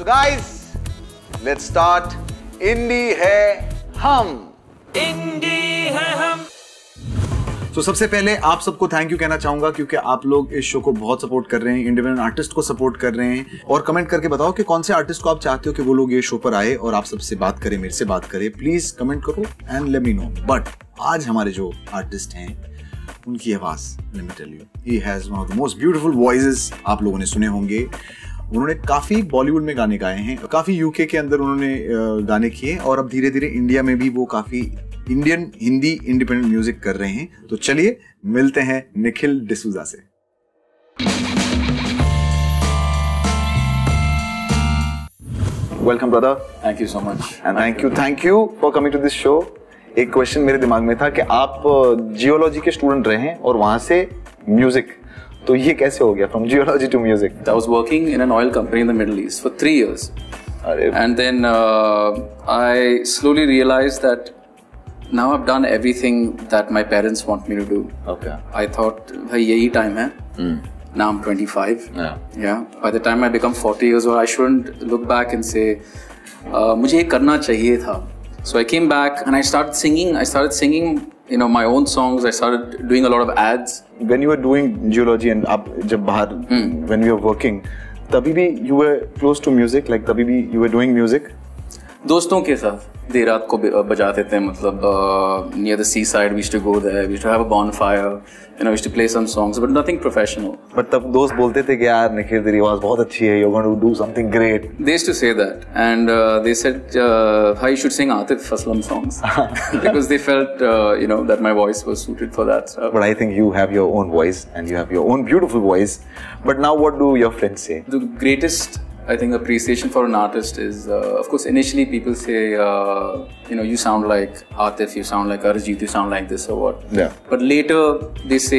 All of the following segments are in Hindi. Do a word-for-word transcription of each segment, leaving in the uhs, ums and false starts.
So guys, let's start. इंडी है हम। इंडी है हम। तो so, सबसे पहले आप सबको थैंक यू कहना चाहूंगा क्योंकि आप लोग इस शो को बहुत सपोर्ट कर रहे हैं, इंडिपेंडेंट आर्टिस्ट को सपोर्ट कर रहे हैं। और कमेंट करके बताओ कि कौन से आर्टिस्ट को आप चाहते हो कि वो लोग ये शो पर आए और आप सबसे बात करें, मेरे से बात करें। प्लीज कमेंट करो and let me know. But आज हमारे जो आर्टिस्ट हैं उनकी आवाज, let me tell you, he has one of the most beautiful voices. आप लोगों ने सुने होंगे, उन्होंने काफी बॉलीवुड में गाने गाए हैं, काफी यूके के अंदर उन्होंने गाने किए और अब धीरे धीरे इंडिया में भी वो काफी इंडियन हिंदी इंडिपेंडेंट म्यूजिक कर रहे हैं। तो चलिए मिलते हैं निखिल डिसूजा से। Welcome brother. Thank you so much and thank you thank you for coming to this show. एक क्वेश्चन मेरे दिमाग में था कि आप जियोलॉजी के स्टूडेंट रहे हैं और वहां से म्यूजिक, तो ये कैसे हो गया from geology to music? I was working in an oil company in the Middle East for three years. Arre. And then uh, I slowly realized that now I've done everything that my parents want me to do. Okay. I thought, bhai, yahi time hai. Mm. Now I'm twenty-five. Yeah. Yeah. By the time I become forty years old, I shouldn't look back and say, uh, मुझे ये करना चाहिए था. So I came back and I started singing. I started singing, you know, my own songs. I started doing a lot of ads. When you were doing geology and आप जब बाहर hmm. when you were working, तभी भी you were close to music, like तभी भी you were doing music? दोस्तों के साथ देर रात को बजाते थे, मतलब near the seaside we used to go there, we used to have a bonfire, you know, we used to play some songs, but nothing professional. But तब दोस्त बोलते थे कि यार निखिल तेरी आवाज बहुत अच्छी है, you're going to do something great. They used to say that, and uh, they said, uh, "How you should sing Atif Aslam songs," because they felt, uh, you know, that my voice was suited for that stuff. But I think you have your own voice and you have your own beautiful voice. But now what do your friends say? The greatest, I think, appreciation for an artist is, uh, of course, initially people say, uh, you know, you sound like Atif, you sound like Arijit, you sound like this or what. Yeah. But later they say,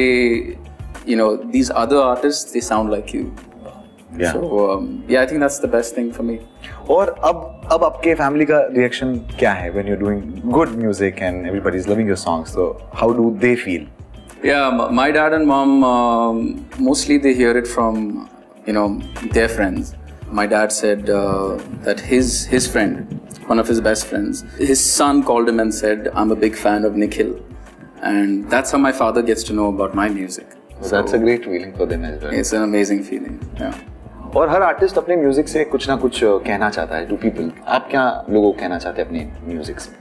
you know, these other artists, they sound like you. Yeah. So um, yeah, I think that's the best thing for me. और अब अब आपके फैमिली का रिएक्शन क्या है when you're doing good music and everybody is loving your songs? So how do they feel? Yeah, my dad and mom, um, mostly they hear it from, you know, their friends. My dad said uh, that his his friend, one of his best friends, his son called him and said, "I'm a big fan of Nikhil," and that's how my father gets to know about my music. So that's a great feeling for them as well. It's an amazing feeling. Yeah. और हर आर्टिस्ट अपने म्यूजिक से कुछ ना कुछ कहना चाहता है टू पीपल। आप क्या लोगों को कहना चाहते हैं अपने म्यूजिक से?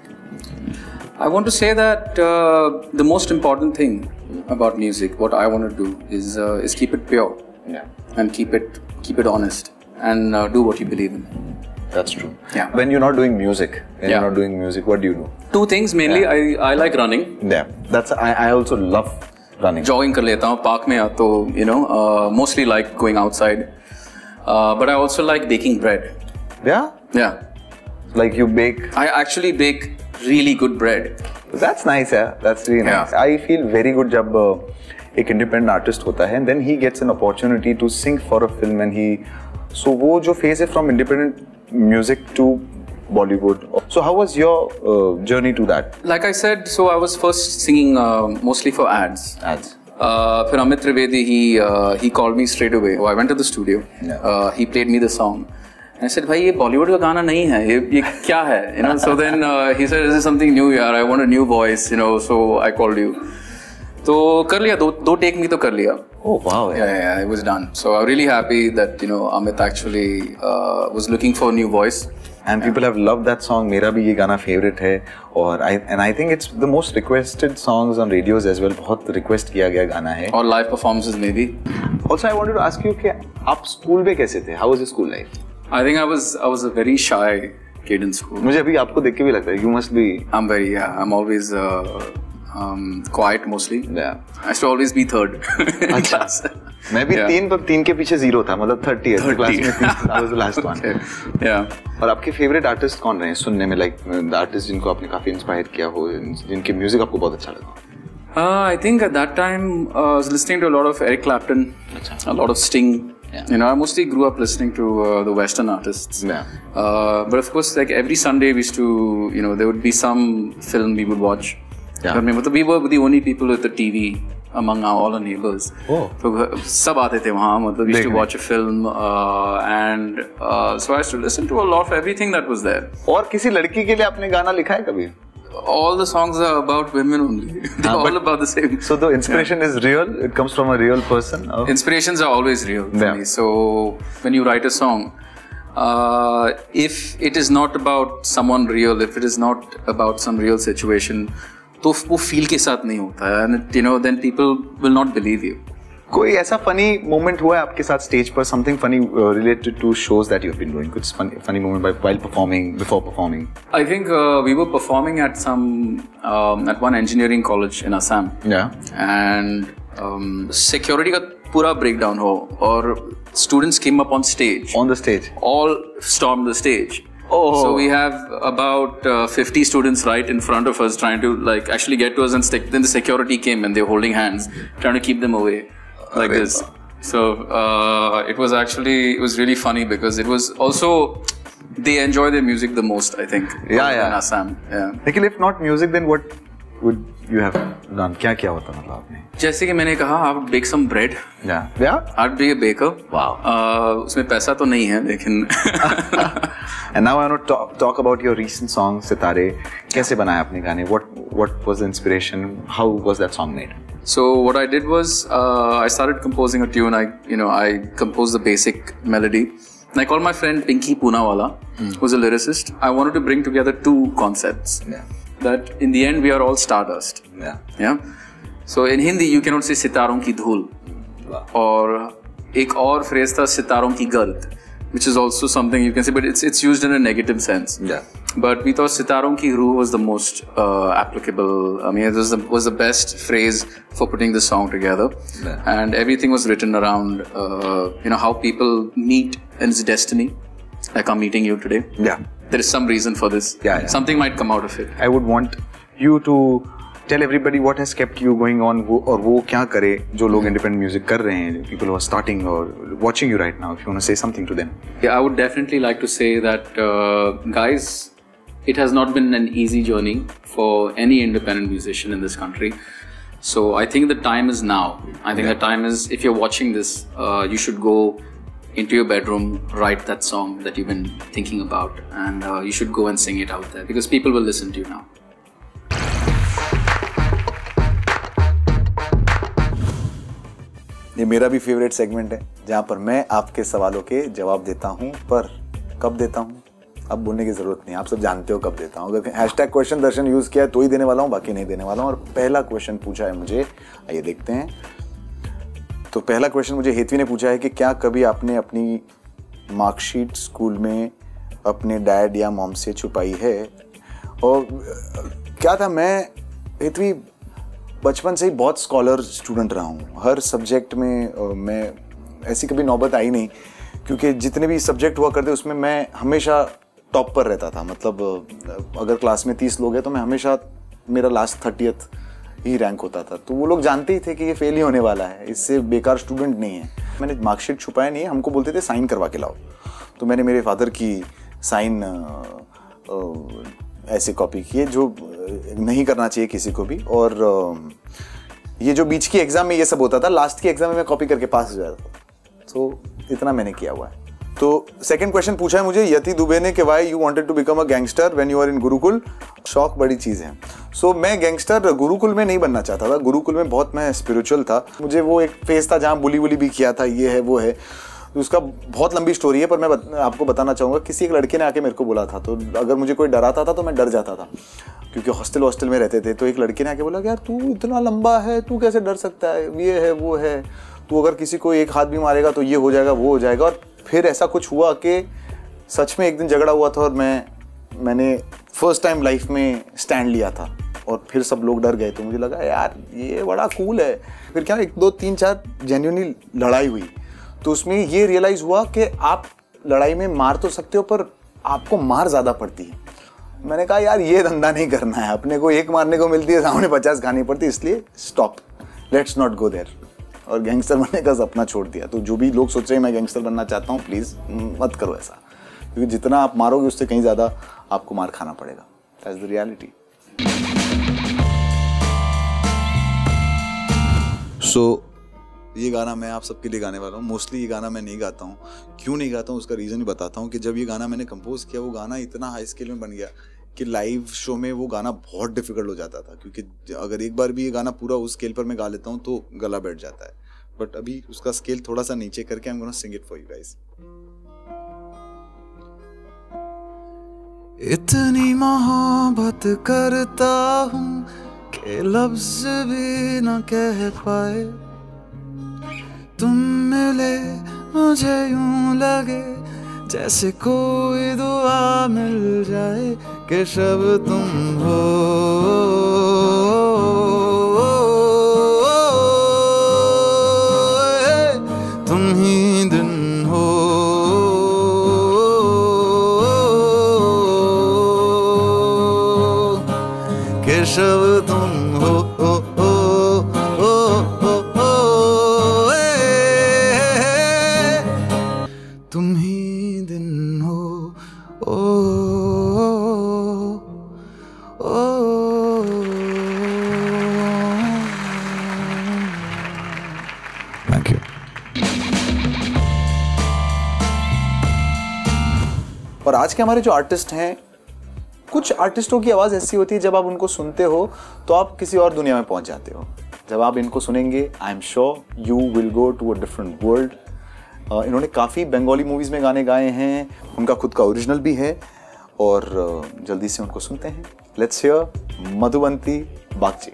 I want to say that uh, the most important thing about music, what I want to do is uh, is keep it pure. Yeah. And keep it keep it honest and uh, do what you believe in. That's true. Yeah. When you're not doing music, when Yeah. you're not doing music, what do you do? Two things mainly. Yeah. I I like running. Yeah. That's I I also love running. Jogging कर लेता हूँ park में, तो you know uh, mostly like going outside. Uh, but I also like baking bread. Yeah. Yeah. Like you bake. I actually bake really good bread. That's nice, yeah. That's really nice. Yeah. I feel very good जब uh, एक independent artist होता है and then he gets an opportunity to sing for a film and he, so वो जो phase है from independent music to Bollywood. So how was your uh, journey to that? Like I said, so I was first singing uh, mostly for ads. Ads. Uh, फिर Amit Trivedi, he uh, he called me straight away. Oh, I went to the studio. Yeah. Uh, he played me the song. And I said, भाई ये बॉलीवुड का गाना नहीं है, ये ये क्या है? You know. So then uh, he said, this is something new, यार. I want a new voice, you know. So I called you. तो कर लिया, दो दो टेक में तो कर लिया. Oh wow. Yeah, yeah, yeah, it was done. So I'm really happy that, you know, Amit actually uh, was looking for a new voice. And people have loved that song. मेरा भी ये गाना favorite है और I and I think it's the most requested songs on radios as well. बहुत request किया गया गाना है. और live performances maybe. Also I wanted to ask you कि आप स्कूल में कैसे थे? How was your school life? I think I was I was a very shy kid in school. मुझे अभी आपको देख के भी लगता है you must be. I'm very yeah. I'm always uh, um, quiet mostly. Yeah. I used to always be third in class. मैं भी Yeah. तीन पर तीन के पीछे जीरो था, मतलब थर्टी है क्लास में. I was the last one. Yeah. और आपके फेवरेट आर्टिस्ट कौन रहे हैं सुनने में, लाइक आर्टिस्ट जिनको आपने काफी इंस्पायर किया हो, जिनके म्यूजिक आपको बहुत अच्छा लगा? Uh, I think at that time uh, I was listening to a lot of Eric Clapton, a lot of Sting. Yeah. You know, I mostly grew up listening to uh, the Western artists. Yeah. Uh, but of course, like every Sunday we used to, you know, there would be some film we would watch. Yeah. I mean, we were the only people with the T V among our, all our neighbors. Oh. तो सब आते थे वहाँ, मतलब we used to watch a film uh, and uh, so I used to listen to a lot of everything that was there. और किसी लड़की के लिए आपने गाना लिखा है कभी? All the songs are about women only. They're ah, all about the same. So the inspiration yeah. is real? It comes from a real person? Or? Inspirations are always real for yeah. me. So when you write a song, uh, if it is not about someone real, if it is not about some real situation, तो वो feel के साथ नहीं होता है, and you know, then people will not believe you. कोई ऐसा funny moment हुआ है आपके साथ stage पर, something funny uh, related to shows that you have been doing? कुछ funny, funny moment by, while performing, before performing? I think uh, we were performing at some um, at one engineering college in Assam. Yeah. And um, security का पूरा breakdown हो, और students came up on stage. On the stage. All stormed the stage. Oh. So we have about uh, fifty students right in front of us trying to like actually get to us, and stick. Then the security came and they were holding hands, trying to keep them away. Like this. So uh, it was actually, it was really funny because it was also, they enjoy their music the most, I think. Yeah, yeah. In Assam. Yeah. लेकिन if not music, then what would you have done? क्या क्या होता मतलब आपने? जैसे कि मैंने कहा, I would bake some bread. Yeah. Yeah. I'd be a baker. Wow. Uh, उसमें पैसा तो नहीं है, लेकिन. And now I want to talk, talk about your recent song सितारे. कैसे बनाए आपने गाने? What what was the inspiration? How was that song made? So what I did was uh, I started composing a tune. I you know I composed the basic melody. And I called my friend Pinky Poonawala, mm. who's a lyricist. I wanted to bring together two concepts. Yeah. That in the end we are all stardust. Yeah. Yeah. So in Hindi you cannot say सितारों की धूल. Wow. और एक और phrase था सितारों की गर्द, which is also something you can say, but it's it's used in a negative sense. Yeah. But we thought Sitaron Ki Ruh was the most uh, applicable. I mean, it was the, was the best phrase for putting the song together. Yeah. And everything was written around, uh, you know, how people meet and its destiny. Like I'm meeting you today. Yeah. There is some reason for this. Yeah, yeah. Something might come out of it. I would want you to tell everybody what has kept you going on, और वो क्या करे जो लोग independent music कर रहे हैं, people who are starting or watching you right now, if you want to say something to them. Yeah, I would definitely like to say that uh, guys, it has not been an easy journey for any independent musician in this country. So I think the time is now. I think yeah. the time is, if you're watching this, uh, you should go into your bedroom, write that song that you've been thinking about, and uh, you should go and sing it out there because people will listen to you now. ये मेरा भी फेवरेट सेगमेंट है जहाँ पर मैं आपके सवालों के जवाब देता हूँ, पर कब देता हूँ अब बोलने की जरूरत नहीं, आप सब जानते हो कब देता हूँ। अगर हैशटैग क्वेश्चन दर्शन यूज किया है तो ही देने वाला हूँ, बाकी नहीं देने वाला हूँ। और पहला क्वेश्चन पूछा है मुझे, आइए देखते हैं। तो पहला क्वेश्चन मुझे हेतवी ने पूछा है कि क्या कभी आपने अपनी मार्कशीट स्कूल में अपने डैड या मॉम से छुपाई है? और क्या था, मैं हेतवी बचपन से ही बहुत स्कॉलर स्टूडेंट रहा हूँ। हर सब्जेक्ट में मैं ऐसी कभी नौबत आई नहीं, क्योंकि जितने भी सब्जेक्ट हुआ करते उसमें मैं हमेशा टॉप पर रहता था। मतलब अगर क्लास में तीस लोग हैं तो मैं हमेशा, मेरा लास्ट थर्टियथ ही रैंक होता था। तो वो लोग जानते ही थे कि ये फेल ही होने वाला है, इससे बेकार स्टूडेंट नहीं है। मैंने मार्कशीट छुपाया नहीं है, हमको बोलते थे साइन करवा के लाओ। तो मैंने मेरे फादर की साइन ऐसे कॉपी किए जो नहीं करना चाहिए किसी को भी। और ये जो बीच की एग्जाम में ये सब होता था, लास्ट की एग्जाम में मैं कॉपी करके पास हो जाता था। तो इतना मैंने किया हुआ है। तो सेकंड क्वेश्चन पूछा है मुझे यति दुबे ने कि why you wanted to become a gangster when you are in gurukul. शौक बड़ी चीज़ है। सो so, मैं गैंगस्टर गुरुकुल में नहीं बनना चाहता था। गुरुकुल में बहुत मैं स्पिरिचुअल था। मुझे वो एक फेज था जहाँ बुली बुली भी किया था, ये है वो है, उसका बहुत लंबी स्टोरी है, पर मैं बत, आपको बताना चाहूँगा। किसी एक लड़के ने आके मेरे को बोला था, तो अगर मुझे कोई डराता था तो मैं डर जाता था, क्योंकि हॉस्टल हॉस्टल में रहते थे। तो एक लड़के ने आके बोला कि यार तू इतना लंबा है, तू कैसे डर सकता है, ये है वो है, तू अगर किसी को एक हाथ भी मारेगा तो ये हो जाएगा वो हो जाएगा। और फिर ऐसा कुछ हुआ कि सच में एक दिन झगड़ा हुआ था और मैं मैंने फर्स्ट टाइम लाइफ में स्टैंड लिया था, और फिर सब लोग डर गए। तो मुझे लगा यार ये बड़ा कूल है। फिर क्या एक दो तीन चार जेन्युइनली लड़ाई हुई, तो उसमें ये रियलाइज़ हुआ कि आप लड़ाई में मार तो सकते हो, पर आपको मार ज़्यादा पड़ती है। मैंने कहा यार ये धंधा नहीं करना है, अपने को एक मारने को मिलती है, सामने पचास खानी पड़ती है, इसलिए stop, let's not go there. और गैंगस्टर बनने का सपना छोड़ दिया। तो जो भी लोग सोच रहे हैं मैं गैंगस्टर बनना चाहता हूँ, प्लीज़ मत करो ऐसा, क्योंकि जितना आप मारोगे उससे कहीं ज़्यादा आपको मार खाना पड़ेगा। That's the reality. So so, ये गाना मैं आप सबके लिए गाने वाला हूँ। मोस्टली ये गाना मैं नहीं गाता हूँ, क्यों नहीं गाता हूँ उसका रीज़न ही बताता हूँ कि जब ये गाना मैंने कंपोज किया, वो गाना इतना हाई स्केल में बन गया कि लाइव शो में वो गाना बहुत डिफिकल्ट हो जाता था, क्योंकि अगर एक बार भी ये गाना पूरा उस स्केल पर मैं गा लेता हूँ तो गला बैठ जाता है। बट अभी उसका स्केल थोड़ा सा नीचे करके I am gonna sing it for you guys. इतनी मोहब्बत करता हूँ कि लफ्ज भी न कह पाए, तुम मिले मुझे यूं लगे जैसे कोई दुआ मिल जाए कि शब तुम हो, तुम ही दिन हो, कि शब तुम हो, ओ, ओ, ओ, ओ, ओ, ए, तुम ही दिन हो, ओ, ओ, थैंक यू। और आज के हमारे जो आर्टिस्ट हैं, कुछ आर्टिस्टों की आवाज़ ऐसी होती है जब आप उनको सुनते हो तो आप किसी और दुनिया में पहुंच जाते हो। जब आप इनको सुनेंगे I am sure you will go to a different world. इन्होंने काफ़ी बंगाली मूवीज़ में गाने गाए हैं, उनका खुद का ओरिजिनल भी है, और uh, जल्दी से उनको सुनते हैं। Let's hear Madhubanti Bagchi.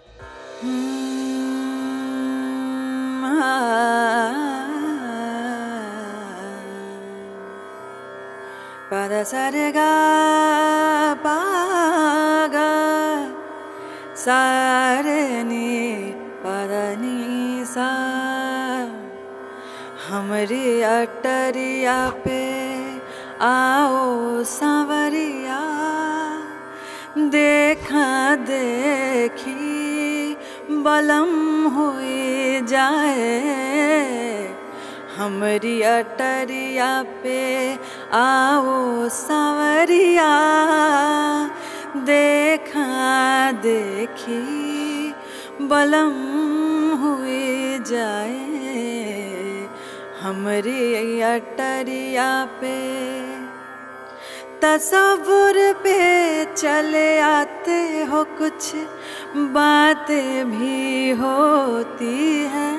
Pada sarega paga sare ni pada ni sa, हमरी अटरिया पे आओ सांवरिया, देखा देखी बलम हुई जाए, हमरी अटरिया पे आओ सांवरिया, देखा देखी बलम हुई जाए, हमरी अटरिया पे तसव्वुर पे चले आते हो, कुछ बातें भी होती हैं,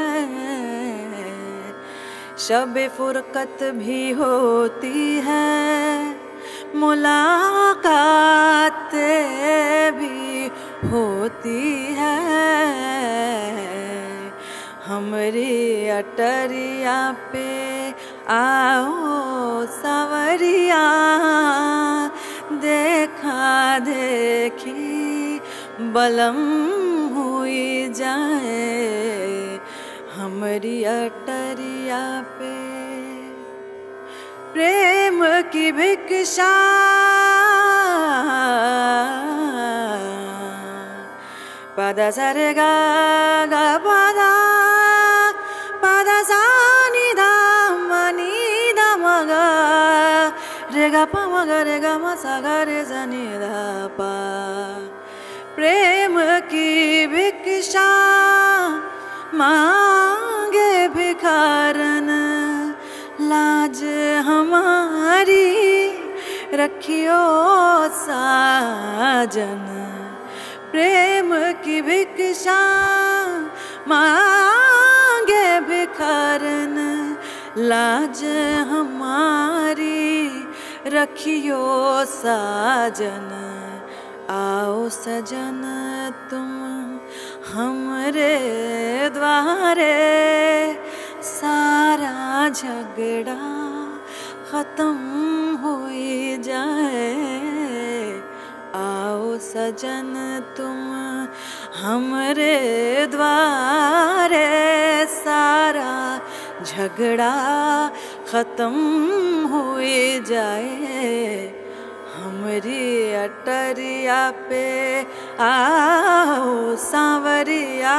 शब फुरकत भी होती है, मुलाकातें भी होती है, हमरी अटरिया पे आओ सांवरिया, देखा देखी बलम हुई जाए, हमरी अटरिया पे प्रेम की भिक्षा पदा सरे गा गा पदा पदा सा नि धा म नि धा म गा रे गा प म गा रे गा म सा गा रे सा नि धा पा, प्रेम की भिक्षा मांगे भिखारन, लाज हमारी रखियो साजन, प्रेम की भिक्षा मांगे भिखारन, लाज हमारी रखियो साजन, आओ सजन तुम हमरे द्वारे, सारा झगड़ा खत्म हुई जाए, आओ सजन तुम हमरे द्वारे, सारा झगड़ा खत्म हुई जाए, हमरी अटरिया पे आओ सांवरिया,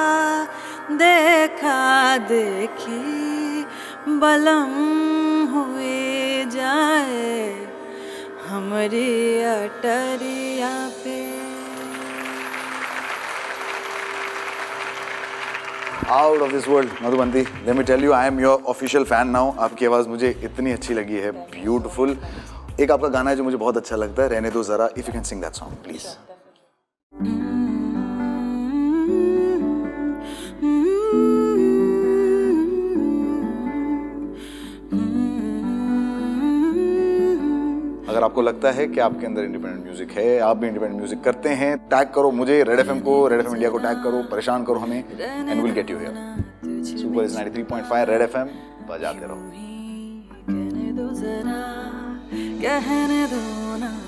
देखा देखी बलम हुई जाए, हमरी अटरिया पे। Out of this world. Madhubanti, let me tell you, I am your official fan now. आपकी आवाज़ मुझे इतनी अच्छी लगी है, ब्यूटीफुल। एक आपका गाना है जो मुझे बहुत अच्छा लगता है, रहने दो जरा, if you can sing that song please. अगर आपको लगता है कि आपके अंदर इंडिपेंडेंट म्यूजिक है, आप भी इंडिपेंडेंट म्यूजिक करते हैं, टैग करो मुझे, रेड एफएम को, रेड एफएम इंडिया को टैग करो, परेशान करो हमें, and will get you here. Super is ninety three point five red FM, बजाते रहो। कहने दो जरा, कहने दो ना।